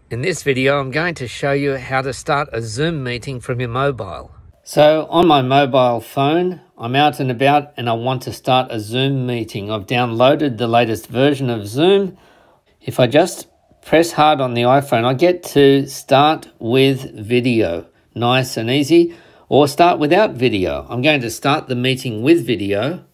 In this video, I'm going to show you how to start a Zoom meeting from your mobile. So on my mobile phone, I'm out and about and I want to start a Zoom meeting. I've downloaded the latest version of Zoom. If I just press hard on the iPhone, I get to start with video. Nice and easy. Or start without video. I'm going to start the meeting with video.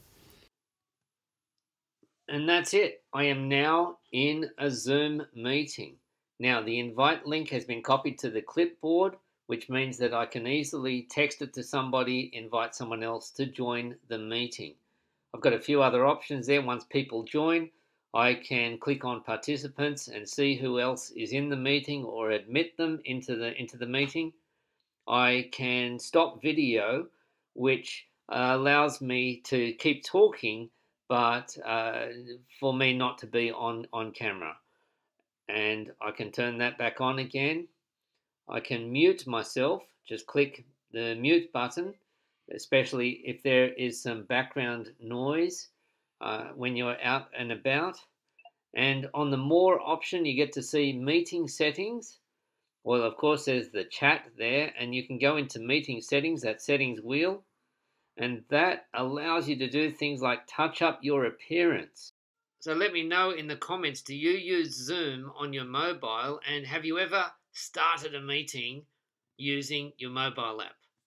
And that's it. I am now in a Zoom meeting. Now, the invite link has been copied to the clipboard, which means that I can easily text it to somebody, invite someone else to join the meeting. I've got a few other options there. Once people join, I can click on participants and see who else is in the meeting or admit them into the meeting. I can stop video, which allows me to keep talking, but for me not to be on camera. And I can turn that back on again. I can mute myself, just click the mute button, especially if there is some background noise when you're out and about. And on the more option, you get to see meeting settings. Well, of course, there's the chat there, and you can go into meeting settings, that settings wheel, and that allows you to do things like touch up your appearance. So let me know in the comments, do you use Zoom on your mobile, and have you ever started a meeting using your mobile app?